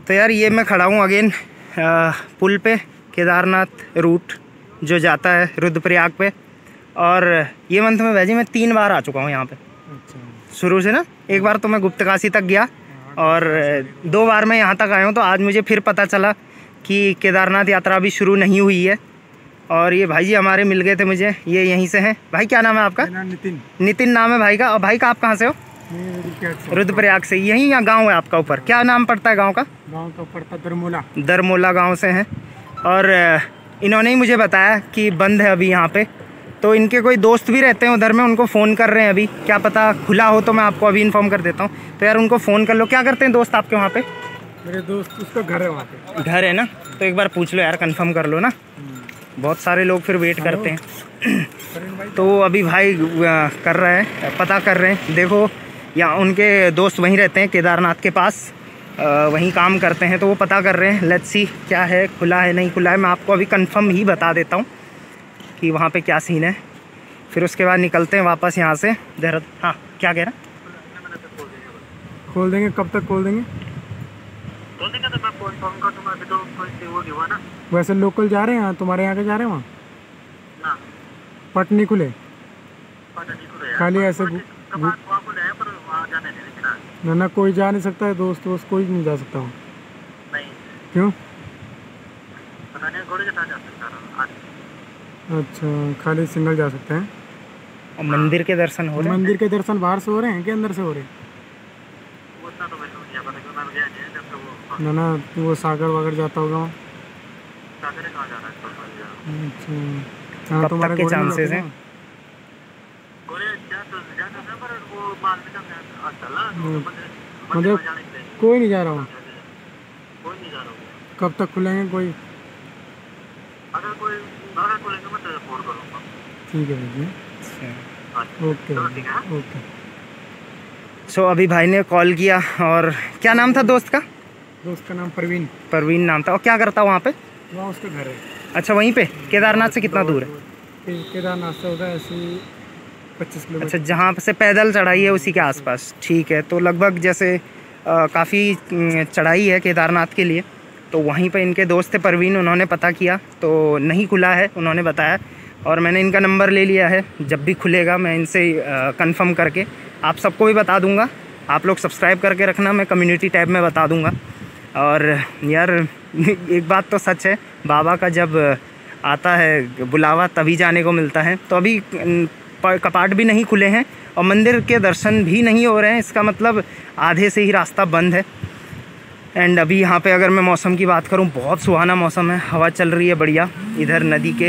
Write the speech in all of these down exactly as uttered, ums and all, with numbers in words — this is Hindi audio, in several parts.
तो यार ये मैं खड़ा हूँ अगेन पुल पे, केदारनाथ रूट जो जाता है रुद्रप्रयाग पे। और ये मंथ में भाई मैं तीन बार आ चुका हूँ यहाँ पे। अच्छा। शुरू से ना, एक बार तो मैं गुप्तकाशी तक गया और दो बार मैं यहाँ तक आया हूँ। तो आज मुझे फिर पता चला कि केदारनाथ यात्रा अभी शुरू नहीं हुई है। और ये भाई जी हमारे मिल गए थे मुझे, ये यहीं से हैं। भाई क्या नाम है आपका? नितिन। नितिन नाम है भाई का। और भाई का आप कहाँ से हो? रुद्रप्रयाग से। यहीं या गांव है आपका ऊपर? क्या नाम पड़ता है गांव का? गांव का पड़ता दरमोला। दरमोला गांव से हैं। और इन्होंने ही मुझे बताया कि बंद है अभी यहाँ पे। तो इनके कोई दोस्त भी रहते हैं उधर में, उनको फ़ोन कर रहे हैं अभी। क्या पता खुला हो तो मैं आपको अभी इन्फॉर्म कर देता हूँ। तो यार उनको फ़ोन कर लो। क्या करते हैं दोस्त आपके वहाँ पे? मेरे दोस्त, उसका घर है वहाँ पे। घर है ना? तो एक बार पूछ लो यार, कंफर्म कर लो ना। बहुत सारे लोग फिर वेट करते हैं। तो अभी भाई कर रहे हैं, पता कर रहे हैं। देखो यहाँ उनके दोस्त वहीं रहते हैं केदारनाथ के पास, वहीं काम करते हैं। तो वो पता कर रहे हैं। लेट्स सी क्या है, खुला है नहीं खुला है। मैं आपको अभी कंफर्म ही बता देता हूँ कि वहाँ पे क्या सीन है। फिर उसके बाद निकलते हैं वापस यहाँ से देहरादून। हाँ क्या कह रहा? खोल देंगे। कब तक खोल देंगे? खोल देंगे तो मैं फोन फोन कर दूंगा। अभी तो कोई वो नहीं हुआ ना। वैसे लोकल जा रहे हैं तुम्हारे यहाँ के जा रहे हैं वहाँ? ना पट नहीं खुले, पता नहीं खुले खाली ऐसे वहाँ खुले हैं पर वहाँ जाने नहीं देना। ना ना कोई जा नहीं सकता है, दोस्त दोस्त कोई नहीं जा सकता वहाँ? नहीं। क्यों? पता नहीं, घोड़े के साथ जा सकता है। अच्छा, खाली सिंगल जा सकते हैं। और मंदिर के दर्शन हो रहे हैं? मंदिर के दर्शन बाहर से हो रहे हैं कि अंदर से हो रहे हैं? उतना तो वैसे नहीं पता, क्यों मैं गया नहीं जब तो वो ना ना वो सागर वागर जाता होगा वहाँ। सागर कहाँ जा रहा है? अच्छा, हाँ कब तुम्हारे तक के घोड़े में चांसेस लौटे हैं? ना? घोड़े जा तो जा तो ना, पर वो माल में कम चला तो मतलब कोई नहीं जा रहा हूँ। कोई नहीं जा रहा हूँ। कब तक खुलेंगे कोई? अगर कोई अगर खुलेंगे मैं तेरे फोन करूँगा। ठीक है भैया। Okay okay. सो so, अभी भाई ने कॉल किया। और क्या नाम था दोस्त का? दोस्त का नाम परवीन। परवीन नाम था। और क्या करता वहाँ पे? वहाँ उसका घर है। अच्छा वहीं पे? केदारनाथ से कितना दूर है? केदारनाथ से होगा ऐसे पच्चीस किलोमीटर। अच्छा, जहाँ से पैदल चढ़ाई है उसी के आसपास। ठीक है। तो लगभग जैसे काफ़ी चढ़ाई है केदारनाथ के लिए। तो वहीं पे इनके दोस्त थे परवीन, उन्होंने पता किया तो नहीं खुला है उन्होंने बताया। और मैंने इनका नंबर ले लिया है, जब भी खुलेगा मैं इनसे कंफर्म करके आप सबको भी बता दूंगा। आप लोग सब्सक्राइब करके रखना, मैं कम्युनिटी टैब में बता दूंगा। और यार एक बात तो सच है, बाबा का जब आता है बुलावा तभी जाने को मिलता है। तो अभी कपाट भी नहीं खुले हैं और मंदिर के दर्शन भी नहीं हो रहे हैं। इसका मतलब आधे से ही रास्ता बंद है। एंड अभी यहाँ पे अगर मैं मौसम की बात करूँ, बहुत सुहाना मौसम है, हवा चल रही है बढ़िया। इधर नदी के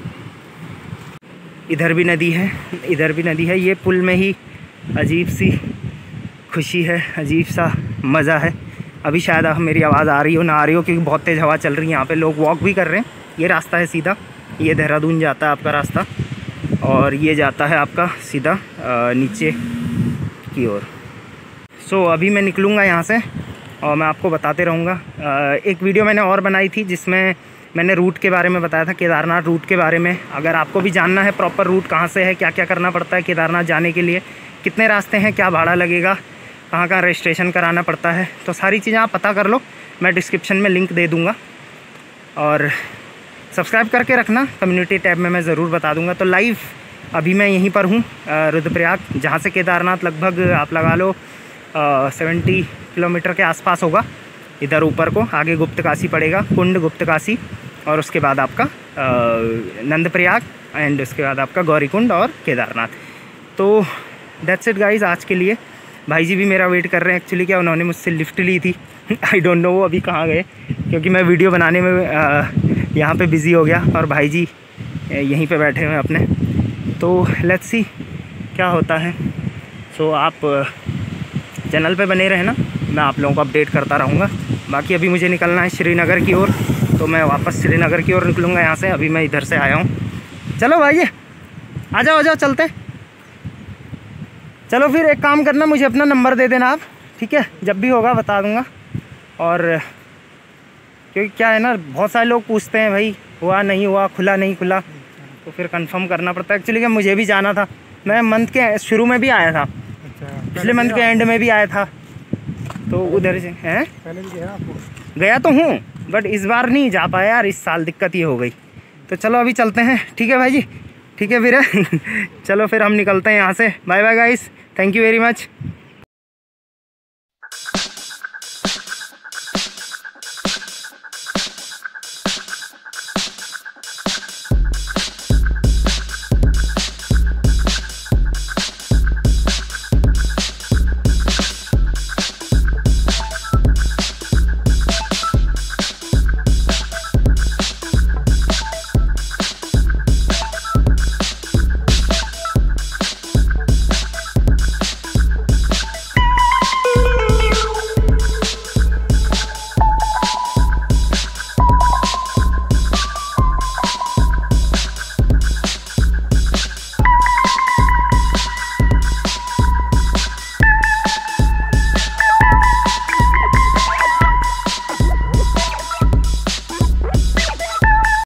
इधर भी नदी है, इधर भी नदी है। ये पुल में ही अजीब सी खुशी है, अजीब सा मज़ा है। अभी शायद मेरी आवाज़ आ रही हो ना आ रही हो, क्योंकि बहुत तेज़ हवा चल रही है। यहाँ पे लोग वॉक भी कर रहे हैं। ये रास्ता है सीधा, ये देहरादून जाता है आपका रास्ता। और ये जाता है आपका सीधा नीचे की ओर। सो अभी मैं निकलूँगा यहाँ से और मैं आपको बताते रहूँगा। एक वीडियो मैंने और बनाई थी जिसमें मैंने रूट के बारे में बताया था, केदारनाथ रूट के बारे में। अगर आपको भी जानना है प्रॉपर रूट कहाँ से है, क्या क्या करना पड़ता है केदारनाथ जाने के लिए, कितने रास्ते हैं, क्या भाड़ा लगेगा, कहाँ कहाँ रजिस्ट्रेशन कराना पड़ता है, तो सारी चीज़ें आप पता कर लो। मैं डिस्क्रिप्शन में लिंक दे दूँगा। और सब्सक्राइब करके रखना, कम्युनिटी टैब में मैं ज़रूर बता दूँगा। तो लाइव अभी मैं यहीं पर हूँ रुद्रप्रयाग, जहाँ से केदारनाथ लगभग आप लगा लो सेवेंटी किलोमीटर के आसपास होगा। इधर ऊपर को आगे गुप्तकाशी पड़ेगा, कुंड गुप्तकाशी, और उसके बाद आपका नंदप्रयाग, एंड उसके बाद आपका गौरीकुंड और केदारनाथ। तो दैट्स इट गाइस आज के लिए। भाई जी भी मेरा वेट कर रहे हैं। एक्चुअली क्या उन्होंने मुझसे लिफ्ट ली थी आई डोंट नो वो अभी कहाँ गए, क्योंकि मैं वीडियो बनाने में यहाँ पे बिज़ी हो गया और भाई जी यहीं पे बैठे हुए हैं अपने। तो लेट्स सी क्या होता है। सो आप चैनल पे बने रहे ना, मैं आप लोगों को अपडेट करता रहूँगा। बाकी अभी मुझे निकलना है श्रीनगर की ओर, तो मैं वापस श्रीनगर की ओर निकलूँगा यहाँ से। अभी मैं इधर से आया हूँ। चलो भाई आ जाओ आ जाओ चलते। चलो फिर एक काम करना, मुझे अपना नंबर दे देना आप, ठीक है? जब भी होगा बता दूँगा। और क्योंकि क्या है ना, बहुत सारे लोग पूछते हैं भाई हुआ नहीं हुआ, खुला नहीं खुला, तो फिर कंफर्म करना पड़ता है। एक्चुअली क्या मुझे भी जाना था, मैं मंथ के शुरू में भी आया था, पिछले मंथ के एंड में भी आया था। तो उधर से हैं, पहले भी गया आपको? गया तो हूँ बट इस बार नहीं जा पाया यार, इस साल दिक्कत ये हो गई। तो चलो अभी चलते हैं, ठीक है भाई जी, ठीक है फिर चलो फिर हम निकलते हैं यहाँ से। Bye bye guys, thank you very much.